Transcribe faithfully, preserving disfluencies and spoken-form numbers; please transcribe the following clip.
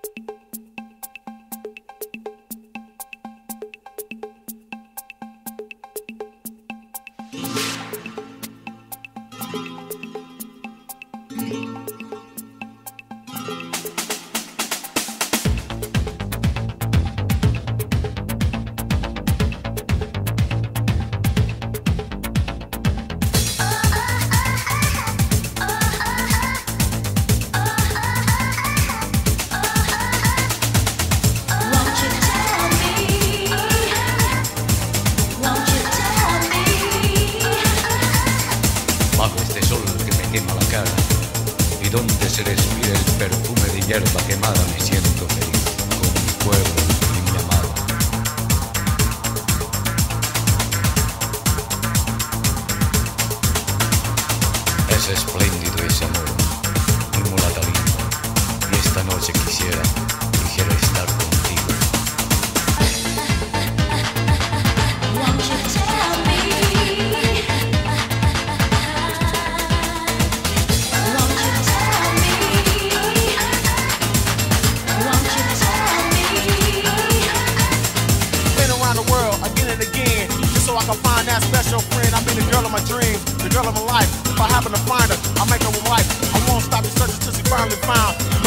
Y donde se respira el perfume de hierba quemada, me siento feliz con mi pueblo y mi amada. Es espléndido ese amor, mi mulata linda, y esta noche quisiera, quisiera estar contigo. Won't you tell me? I can find that special friend. I mean the girl of my dreams, the girl of my life. If I happen to find her, I'll make her my wife. I won't stop searching till she finally found